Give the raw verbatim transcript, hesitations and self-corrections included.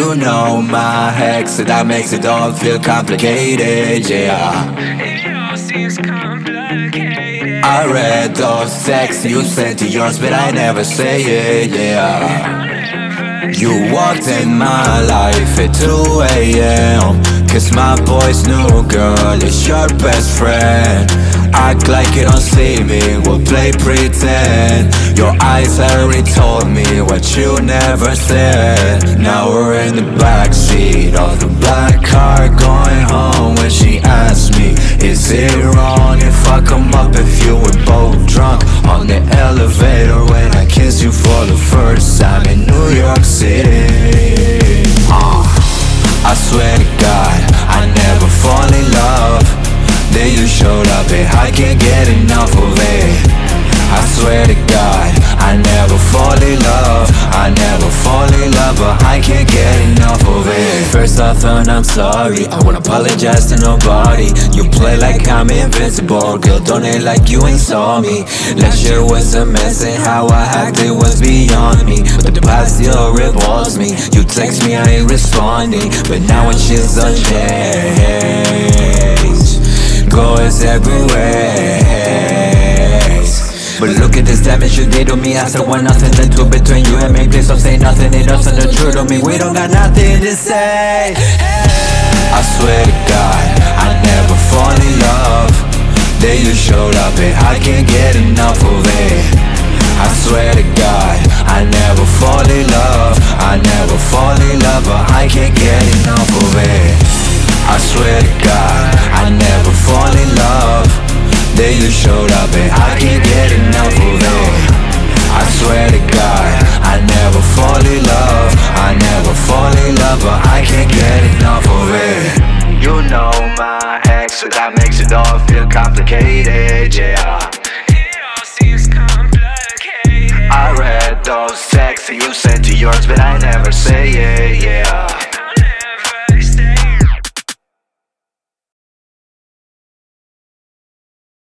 You know my ex, so that makes it all feel complicated, yeah. It all seems complicated. I read those texts you sent to yours, but I never say it, yeah. You walked in my life at two A M Cause my boy's new girl is your best friend. Act like you don't see me, we'll play pretend. Your eyes already told me what you never said. Now we're in the backseat of the black car going home. When she asked me, is it wrong if I come up if you were both drunk on the elevator when I kissed you for the first time in New York City? uh, I swear to God, I never fall in love. Then you showed up and I can't get enough of it. I swear to God, I never fall in love. I never fall in love, but I can't get enough of it. First I thought I'm sorry, I won't apologize to nobody. You play like I'm invincible, girl, don't act like you ain't saw me. Last year was a mess and how I acted was beyond me, but the past still revolves me. You text me, I ain't responding, but now when she's unchanged, goes everywhere. But look at this damage you did to me. I said one nothing, then two between you and me. Please don't say nothing, it doesn't the truth to me. We don't got nothing to say. I swear to God, I never fall in love. Then you showed up and I can't get enough of it. I swear to God, I never fall in love. I never fall in love, but I can't get enough of it. I swear to God, I never fall in love. Then you showed up and I can't get enough of it. I swear to God, I never fall in love. I never fall in love, but I can't get enough of it. You know my ex, so that makes it all feel complicated, yeah. It all seems complicated. I read those texts you sent to yours, but I never say it, yeah.